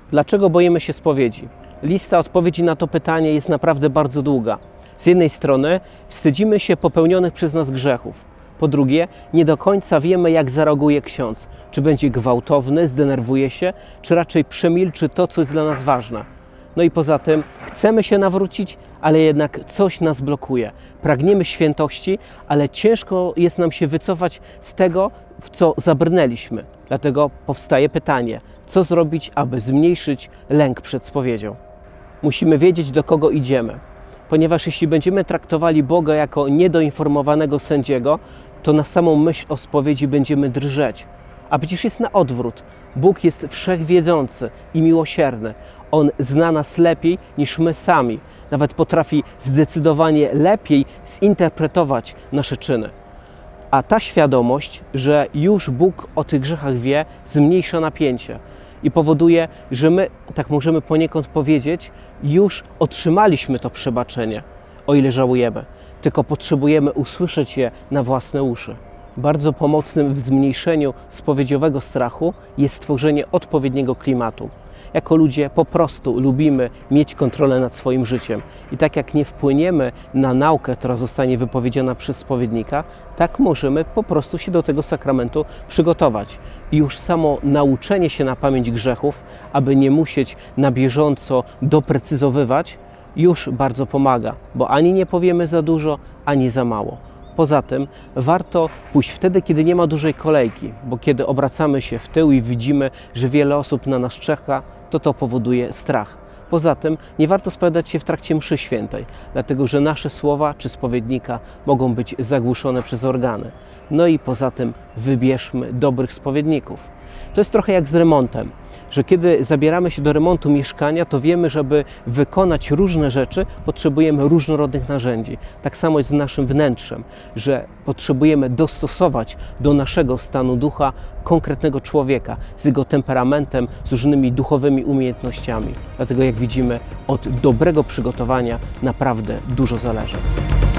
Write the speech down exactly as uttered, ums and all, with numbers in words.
Dlaczego boimy się spowiedzi? Lista odpowiedzi na to pytanie jest naprawdę bardzo długa. Z jednej strony wstydzimy się popełnionych przez nas grzechów. Po drugie, nie do końca wiemy, jak zareaguje ksiądz. Czy będzie gwałtowny, zdenerwuje się, czy raczej przemilczy to, co jest dla nas ważne. No i poza tym chcemy się nawrócić, ale jednak coś nas blokuje. Pragniemy świętości, ale ciężko jest nam się wycofać z tego, w co zabrnęliśmy. Dlatego powstaje pytanie, co zrobić, aby zmniejszyć lęk przed spowiedzią? Musimy wiedzieć, do kogo idziemy. Ponieważ jeśli będziemy traktowali Boga jako niedoinformowanego sędziego, to na samą myśl o spowiedzi będziemy drżeć. A przecież jest na odwrót. Bóg jest wszechwiedzący i miłosierny. On zna nas lepiej niż my sami. Nawet potrafi zdecydowanie lepiej zinterpretować nasze czyny. A ta świadomość, że już Bóg o tych grzechach wie, zmniejsza napięcie i powoduje, że my, tak możemy poniekąd powiedzieć, już otrzymaliśmy to przebaczenie, o ile żałujemy, tylko potrzebujemy usłyszeć je na własne uszy. Bardzo pomocnym w zmniejszeniu spowiedziowego strachu jest stworzenie odpowiedniego klimatu. Jako ludzie po prostu lubimy mieć kontrolę nad swoim życiem. I tak jak nie wpłyniemy na naukę, która zostanie wypowiedziana przez spowiednika, tak możemy po prostu się do tego sakramentu przygotować. I już samo nauczenie się na pamięć grzechów, aby nie musieć na bieżąco doprecyzowywać, już bardzo pomaga, bo ani nie powiemy za dużo, ani za mało. Poza tym warto pójść wtedy, kiedy nie ma dużej kolejki, bo kiedy obracamy się w tył i widzimy, że wiele osób na nas czeka, to to powoduje strach. Poza tym nie warto spowiadać się w trakcie mszy świętej, dlatego że nasze słowa czy spowiednika mogą być zagłuszone przez organy. No i poza tym wybierzmy dobrych spowiedników. To jest trochę jak z remontem, że kiedy zabieramy się do remontu mieszkania, to wiemy, żeby wykonać różne rzeczy, potrzebujemy różnorodnych narzędzi. Tak samo jest z naszym wnętrzem, że potrzebujemy dostosować do naszego stanu ducha konkretnego człowieka, z jego temperamentem, z różnymi duchowymi umiejętnościami. Dlatego, jak widzimy, od dobrego przygotowania naprawdę dużo zależy.